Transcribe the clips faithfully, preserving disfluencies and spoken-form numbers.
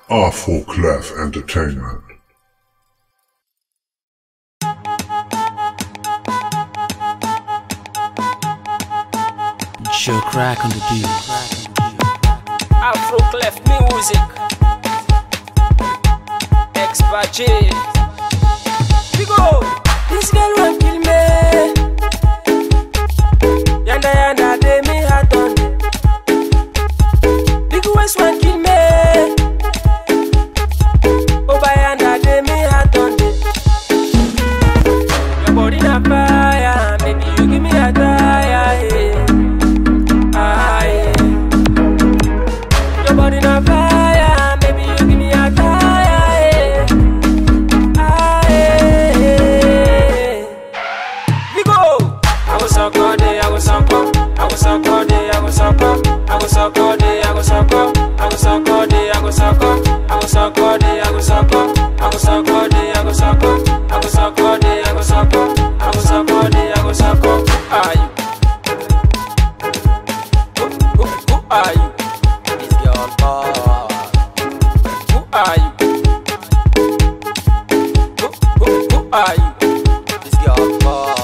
Afro Clef Entertainment. Joe Crack on the beat. Afro Clef Music. Expert J. We go. This girl won't kill me. Yanda yanda de me hat on. Big West won't kill me. Over yanda de me hat on. Your body na fire, baby you give me a tire. Yeah. Ah, yeah. Your body na fire, baby you give me a tire. Yeah. Ah, yeah. We go. I go suck all day, I go suck up. I go suck all day, I go suck up. I go suck all day, I go suck up. I go suck all day, I go suck up. I go suck all day, I go suck up. I go suck all day, I go suck up. I go suck all day, I go suck up. I go suck all day, I go suck up. Ah, you. Who, who, who are you? This girl bad. Who are you? Who, who, who are you? This girl bad.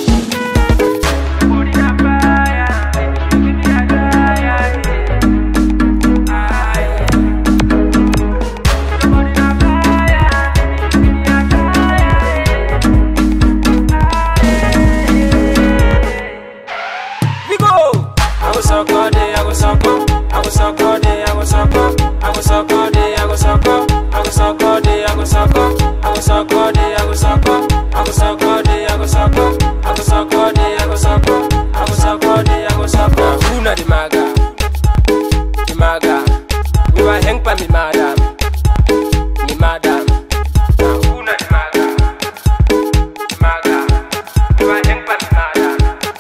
I go suck all day, I go suck up. I go suck all day, I go suck up. I go suck all day, I go suck up. I go suck all day, I go suck up. I go suck all day, I go suck up. I go suck all day, I go suck up. I go suck all day, I go suck up. I go suck all day, I go suck up. Who na the maga? The maga. We were hang pa me madam. Me madam. Now who na the maga? The maga. We were hang pa me madam.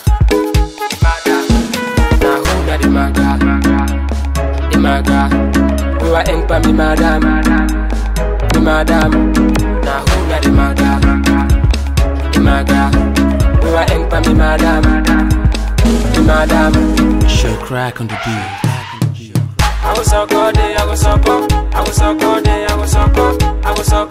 The maga, the maga, we were eng pa me madam, me madam. Now who na the maga, the maga, we were eng pa me madam, me madam. Joe Crack on the beat. I go suck all day, I go suck up. I go suck all day, I go suck up. I go suck